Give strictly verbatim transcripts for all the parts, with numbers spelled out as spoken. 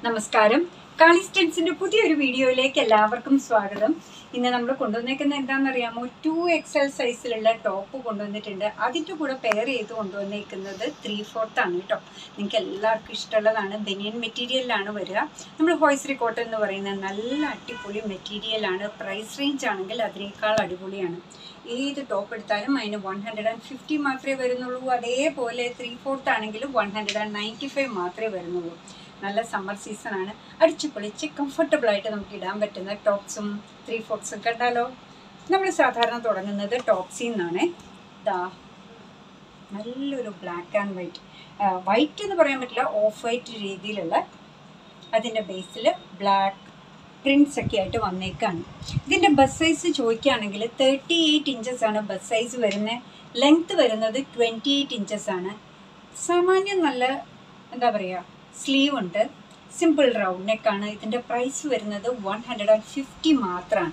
നമസ്കാരം. കാളീസ് ട്രെൻഡ്സിന്റെ പുതിയൊരു വീഡിയോയിലേക്ക് എല്ലാവർക്കും സ്വാഗതം. ഇന്ന് നമ്മൾ കൊണ്ടുവന്നേക്കുന്നത് എന്താണെന്നറിയാമോ? ടു എക്സൽ സൈസിലുള്ള ടോപ്പ് കൊണ്ടുവന്നിട്ടുണ്ട്. അതിൻ്റെ കൂടെ പെയർ ചെയ്ത് കൊണ്ടുവന്നേക്കുന്നത് ത്രീ ഫോർത്ത് ആണ് കേട്ടോ. നിങ്ങൾക്ക് എല്ലാവർക്കും ഇഷ്ടമുള്ളതാണ്. ബനിയൻ മെറ്റീരിയലിലാണ് വരിക. നമ്മൾ ഹോയ്സറി കോട്ടൺ എന്ന് പറയുന്നത് നല്ല അടിപൊളി മെറ്റീരിയലാണ്. പ്രൈസ് റേഞ്ച് ആണെങ്കിൽ അതിനേക്കാൾ അടിപൊളിയാണ്. ഏത് ടോപ്പ് എടുത്താലും അതിന് വൺ ഹൺഡ്രഡ് ആൻഡ് ഫിഫ്റ്റി മാത്രമേ വരുന്നുള്ളൂ. അതേപോലെ ത്രീ ഫോർത്ത് ആണെങ്കിലും one hundred and ninety five മാത്രമേ വരുന്നുള്ളൂ. നല്ല സമ്മർ സീസണാണ്. അടിച്ചു പൊളിച്ച് കംഫർട്ടബിളായിട്ട് നമുക്ക് ഇടാൻ പറ്റുന്ന ടോപ്സും ത്രീ ഫോർട്ട്സും കണ്ടാലോ. നമ്മൾ സാധാരണ തുടങ്ങുന്നത് ടോപ്സിൽ നിന്നാണ്. ദാ നല്ലൊരു ബ്ലാക്ക് ആൻഡ് വൈറ്റ്, വൈറ്റ് എന്ന് പറയാൻ പറ്റില്ല, ഓഫ് വൈറ്റ് രീതിയിലുള്ള അതിൻ്റെ ബേസിൽ ബ്ലാക്ക് പ്രിൻറ്റ്സ് ഒക്കെ ആയിട്ട് വന്നേക്കാണ്. ഇതിൻ്റെ ബസ് സൈസ് ചോദിക്കുകയാണെങ്കിൽ തേർട്ടി എയ്റ്റ് ഇഞ്ചസ് ആണ് ബസ് സൈസ് വരുന്നത്. ലെങ്ത്ത് വരുന്നത് ട്വൻറ്റി എയ്റ്റ് ഇഞ്ചസ് ആണ്. സാമാന്യം നല്ല എന്താ പറയുക, സ്ലീവ് ഉണ്ട്. സിമ്പിൾ റൗണ്ട് നെക്കാണ്. ഇതിൻ്റെ പ്രൈസ് വരുന്നത് വൺ ഹൺഡ്രഡ് ആൻഡ് ഫിഫ്റ്റി മാത്രമാണ്.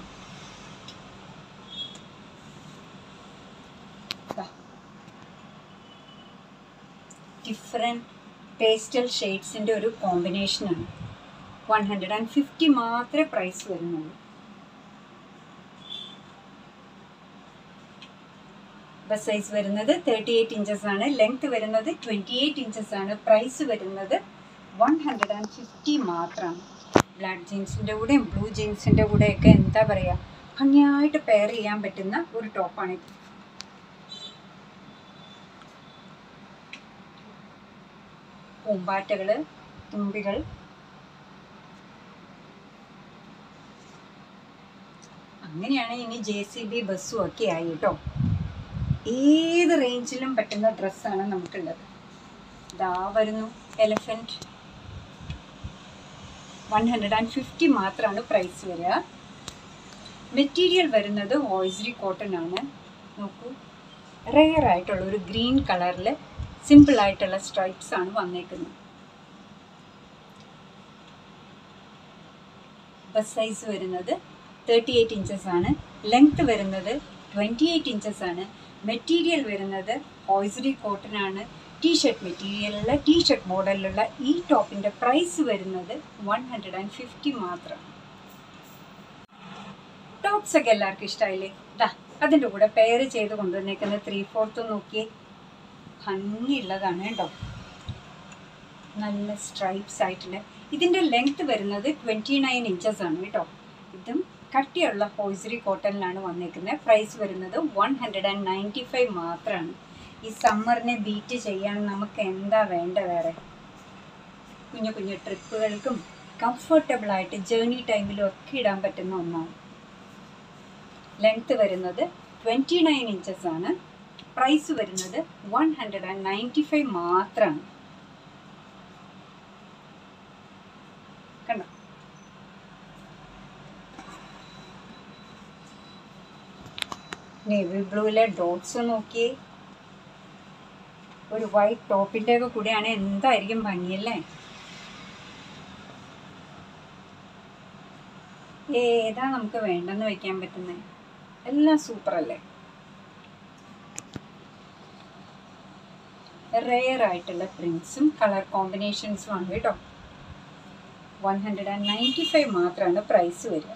ഡിഫറെൻറ്റ് പേസ്റ്റൽ ഷെയ്ഡ്സിൻ്റെ ഒരു കോമ്പിനേഷനാണ്. വൺ ഹൺഡ്രഡ് ആൻഡ് ഫിഫ്റ്റി മാത്രമേ പ്രൈസ് വരുന്നുള്ളൂ. ബസ് സൈസ് വരുന്നത് തേർട്ടി എയ്റ്റ് ഇഞ്ചസ് ആണ്. ലെങ്ത് വരുന്നത് ട്വൻറ്റി എയ്റ്റ് ഇഞ്ചസ് ആണ്. പ്രൈസ് വരുന്നത് വൺ ഹൺഡ്രഡ് ആൻഡ് ഫിഫ്റ്റി മാത്രമാണ്. ബ്ലാക്ക് ജീൻസിൻ്റെ കൂടെയും ബ്ലൂ ജീൻസിൻ്റെ കൂടെയൊക്കെ എന്താ പറയുക, ഭംഗിയായിട്ട് പെയർ ചെയ്യാൻ പറ്റുന്ന ഒരു ടോപ്പാണിത്. പൂമ്പാറ്റകൾ, തുമ്പികൾ, അങ്ങനെയാണ്. ഇനി ജെ സി ബി ബസ്സും ഒക്കെ ആയി കേട്ടോ. ഏത് റേഞ്ചിലും പറ്റുന്ന ഡ്രസ്സാണ് നമുക്കുള്ളത്. ഇതാ വരുന്നു elephant. One hundred and fifty മാത്രമാണ് പ്രൈസ് വരിക. മെറ്റീരിയൽ വരുന്നത് ഹോയ്സറി കോട്ടൺ ആണ്. നോക്കൂ, റെയർ ആയിട്ടുള്ള ഒരു ഗ്രീൻ കളറിൽ സിമ്പിളായിട്ടുള്ള സ്ട്രൈപ്സ് ആണ് വന്നേക്കുന്നത്. ബസ് സൈസ് വരുന്നത് തേർട്ടി എയ്റ്റ് ഇഞ്ചസ് ആണ്. ലെങ്ത് വരുന്നത് ട്വൻറ്റി എയ്റ്റ് ഇഞ്ചസ് ആണ്. മെറ്റീരിയൽ വരുന്നത് ഹോയ്സറി കോട്ടൺ ആണ്. ടീഷർട്ട് മെറ്റീരിയലുള്ള ടീഷർട്ട് മോഡലിലുള്ള ഈ ടോപ്പിൻ്റെ പ്രൈസ് വരുന്നത് വൺ ഹൺഡ്രഡ് ആൻഡ് ഫിഫ്റ്റി മാത്രം. ടോപ്സ് ഒക്കെ എല്ലാവർക്കും ഇഷ്ടമായില്ലേ? ഇതാ അതിൻ്റെ കൂടെ പെയർ ചെയ്ത് കൊണ്ടുവന്നേക്കുന്ന ത്രീ ഫോർത്ത് നോക്കിയേ, ഭംഗിയുള്ളതാണ് കേട്ടോ. നല്ല സ്ട്രൈപ്സ് ആയിട്ടുള്ള. ഇതിൻ്റെ ലെങ്ത് വരുന്നത് ട്വൻറ്റി നയൻ ഇഞ്ചസ് ആണ് കേട്ടോ. ഇതും കട്ടിയുള്ള ഹോയ്സറി കോട്ടണിലാണ് വന്നേക്കുന്നത്. പ്രൈസ് വരുന്നത് one hundred and ninety five മാത്രമാണ്. ഈ സമ്മറിനെ ബീറ്റ് ചെയ്യാൻ നമുക്ക് എന്താ വേണ്ട വേറെ? കുഞ്ഞു കുഞ്ഞു ട്രിപ്പുകൾക്കും കംഫർട്ടബിളായിട്ട് ജേർണി ടൈമിലും ഒക്കെ ഇടാൻ പറ്റുന്ന ഒന്നാണ്. ലെങ്ത്ത് വരുന്നത് ട്വൻറ്റി നയൻ ഇഞ്ചസ് ആണ്. പ്രൈസ് വരുന്നത് one hundred and ninety five മാത്രമാണ്. കണ്ടോ? നേവി ബ്ലൂവിലെ ഡോട്ട്സ് നോക്കിയേ. ഒരു വൈറ്റ് ടോപ്പിൻ്റെ ഒക്കെ കൂടെയാണ്. എന്തായിരിക്കും ഭംഗിയല്ലേ? ഏതാ നമുക്ക് വേണ്ടെന്ന് വെക്കാൻ പറ്റുന്നത്? എല്ലാം സൂപ്പർ അല്ലേ? റെയർ ആയിട്ടുള്ള പ്രിൻസും കളർ കോമ്പിനേഷൻസും ആണ് കേട്ടോ. One hundred and ninety five മാത്രമാണ് പ്രൈസ് വരിക.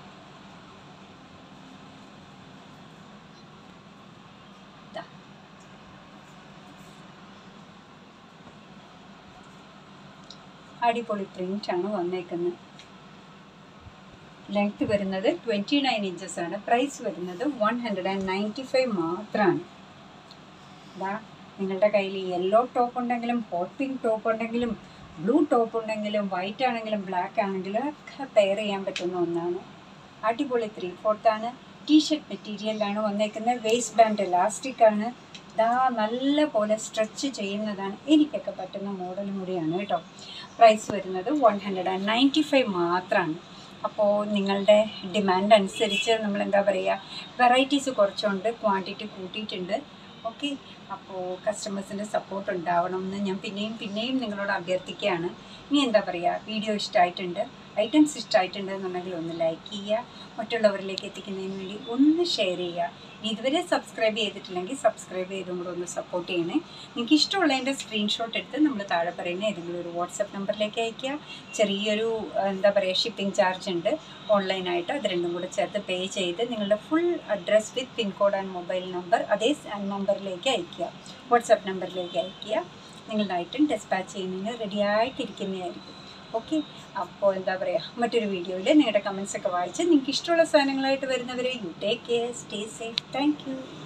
അടിപൊളി പ്രിന്റ് ആണ് വന്നേക്കുന്നത്. ലെങ്ത് വരുന്നത് ട്വൻറ്റി നയൻ ഇഞ്ചസ് ആണ്. പ്രൈസ് വരുന്നത് one hundred and ninety five മാത്രമാണ്. ഇതാ നിങ്ങളുടെ കയ്യിൽ യെല്ലോ ടോപ്പ് ഉണ്ടെങ്കിലും ഹോട്ട് പിങ്ക് ടോപ്പ് ഉണ്ടെങ്കിലും ബ്ലൂ ടോപ്പ് ഉണ്ടെങ്കിലും വൈറ്റ് ആണെങ്കിലും ബ്ലാക്ക് ആണെങ്കിലും ഒക്കെ പെയർ ചെയ്യാൻ പറ്റുന്ന ഒന്നാണ്. അടിപൊളി ത്രീ ഫോർത്ത് ആണ്. ടീഷർട്ട് മെറ്റീരിയലാണ് വന്നേക്കുന്നത്. വേസ്റ്റ് ബാൻഡ് എലാസ്റ്റിക് ആണ്. ഇതാ നല്ല പോലെ സ്ട്രെച്ച് ചെയ്യുന്നതാണ്. എനിക്കൊക്കെ പറ്റുന്ന മോഡലും കൂടിയാണ് കേട്ടോ. പ്രൈസ് വരുന്നത് one hundred and ninety five മാത്രമാണ്. അപ്പോൾ നിങ്ങളുടെ ഡിമാൻഡ് അനുസരിച്ച് നമ്മൾ എന്താ പറയുക, വെറൈറ്റീസ് കുറച്ചുണ്ട്, ക്വാണ്ടിറ്റി കൂട്ടിയിട്ടുണ്ട്. ഓക്കെ, അപ്പോൾ കസ്റ്റമേഴ്സിൻ്റെ സപ്പോർട്ട് ഉണ്ടാവണം എന്ന് ഞാൻ പിന്നെയും പിന്നെയും നിങ്ങളോട് അഭ്യർത്ഥിക്കുകയാണ്. ഇനി എന്താ പറയുക, വീഡിയോ ഇഷ്ടമായിട്ടുണ്ട്, ഐറ്റംസ് ഇഷ്ടമായിട്ടുണ്ട് എന്നുണ്ടെങ്കിൽ ഒന്ന് ലൈക്ക് ചെയ്യുക, മറ്റുള്ളവരിലേക്ക് എത്തിക്കുന്നതിന് വേണ്ടി ഒന്ന് ഷെയർ ചെയ്യുക. ഇനി ഇതുവരെ സബ്സ്ക്രൈബ് ചെയ്തിട്ടില്ലെങ്കിൽ സബ്സ്ക്രൈബ് ചെയ്തും കൂടെ ഒന്ന് സപ്പോർട്ട് ചെയ്യണേ. നിങ്ങൾക്ക് ഇഷ്ടമുള്ളതിൻ്റെ സ്ക്രീൻഷോട്ട് എടുത്ത് നമ്മൾ താഴെ പറയുന്ന ഏതെങ്കിലും ഒരു വാട്സപ്പ് നമ്പറിലേക്ക് അയയ്ക്കുക. ചെറിയൊരു എന്താ പറയുക ഷിപ്പിംഗ് ചാർജ് ഉണ്ട് ഓൺലൈനായിട്ട്, അത് രണ്ടും കൂടെ ചേർത്ത് പേ ചെയ്ത് നിങ്ങളുടെ full address with pincode and mobile number അതേ നമ്പറിലേക്ക് അയയ്ക്കുക, വാട്സപ്പ് നമ്പറിലേക്ക് അയയ്ക്കുക. നിങ്ങളുടെ ഐറ്റം ഡെസ്പാച്ച് ചെയ്യുന്നതിന് റെഡി ആയിട്ടിരിക്കുന്നതായിരിക്കും. ഓക്കെ, അപ്പോൾ എന്താ പറയുക, മറ്റൊരു വീഡിയോയിൽ നിങ്ങളുടെ കമൻസൊക്കെ വായിച്ച് നിങ്ങൾക്ക് ഇഷ്ടമുള്ള സാധനങ്ങളായിട്ട് വരുന്നവരെ you take care, stay safe, thank U.